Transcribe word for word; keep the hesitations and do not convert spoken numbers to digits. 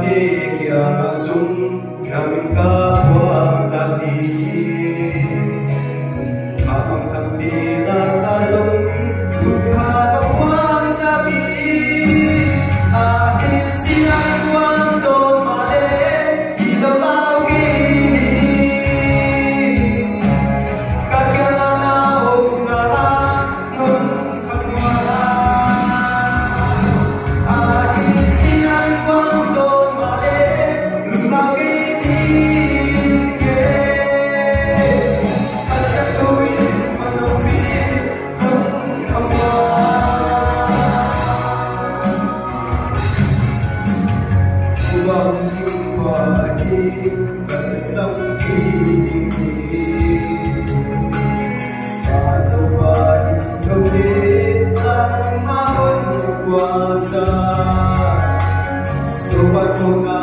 di kia ngasung namin kapwa sa tingin Mamang tagtila kasong tupa kapwang sabi Ahis sinan cuando male ilaw law gini Kagyalan na o ngala nun pagwala Ahis sinan cuando male ilaw gini Asya tuwin manupit nun pagwala Ubang simpati bersang kiling Satu bagi kewit lang tahun puasa Tuhan